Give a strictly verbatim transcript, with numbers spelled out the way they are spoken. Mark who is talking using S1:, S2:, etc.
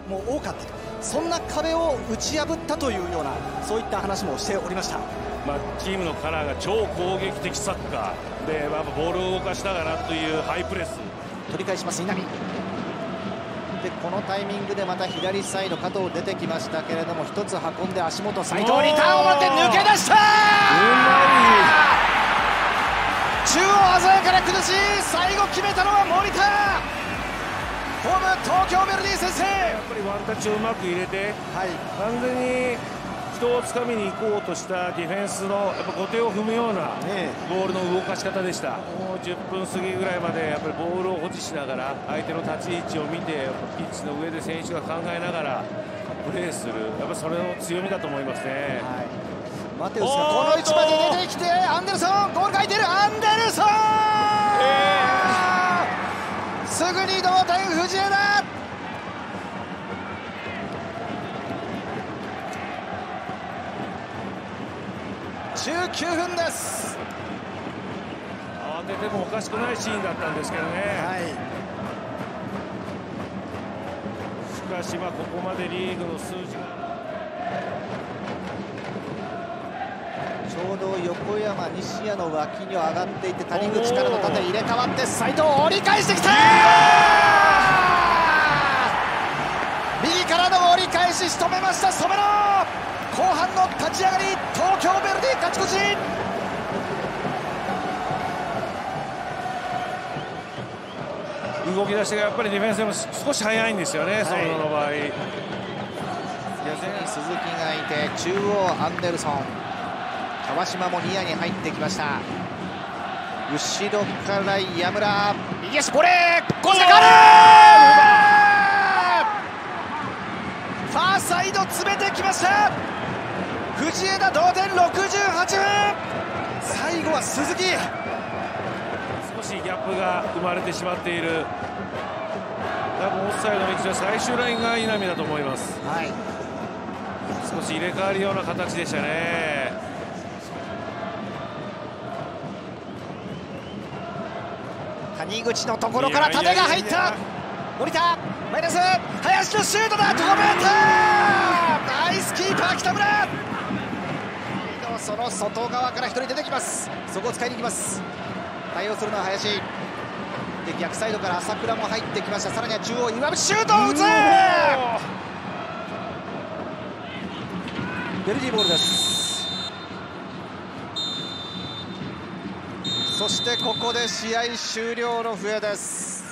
S1: も多かったと、そんな壁を打ち破ったというような、そういった話もしておりました。
S2: まあ、チームのカラーが超攻撃的サッカーで、まあ、ボールを動かしながらというハイプレス。
S1: 取り返します稲見で、このタイミングでまた左サイド加藤出てきましたけれども、一つ運んで足元斉藤リターンをもらって抜け出した。中央鮮やかな崩し、最後決めたのは森田。ホーム東京ヴェルディ先制。
S2: やっぱりワンタッチをうまく入れて、はい、完全に人をつかみに行こうとしたディフェンスのやっぱ後手を踏むようなボールの動かし方でした。もうじゅっぷん過ぎぐらいまでやっぱりボールを保持しながら相手の立ち位置を見て、ピッチの上で選手が考えながらプレーする、やっぱそれの強みだと思いますね。はい、
S1: マテウスがこの位置まで出てきて、アンデルソンゴールが空いてる。アンデルソン、えー、すぐに同点。藤枝じゅうきゅうふんです。
S2: 慌ててもおかしくないシーンだったんですけどね。はい、しかしまあここまでリーグの数字が
S1: ちょうど横山西谷の脇には上がっていて、谷口からの縦入れ替わって斉藤折り返してきた。右からの折り返し仕留めました染野。後半の立ち上がり、東京ヴェルディ勝ち越し。
S2: 動き出しがやっぱりディフェンスでも少し早いんですよね、染野の場合。
S1: 鈴木がいて、中央アンデルソン、川島もニアに入ってきました。後ろから山村、右足ボレー、ゴールがある。ファーサイド詰めてきました。藤枝同点ろくじゅうはちふん。最後は鈴木。
S2: 少しギャップが生まれてしまっている。多分オフサイドの位置の最終ラインが稲見だと思います。はい、少し入れ替わるような形でしたね。
S1: 谷口のところから縦が入った。森田マイナス、林のシュートだ、止めた。ナイスキーパー北村。その外側からひとり出てきます。そこを使いに行きます。対応するのは林で、逆サイドから朝倉も入ってきました。さらには中央岩渕、シュートを打つ。ベルギーボールです。そしてここで試合終了の笛です。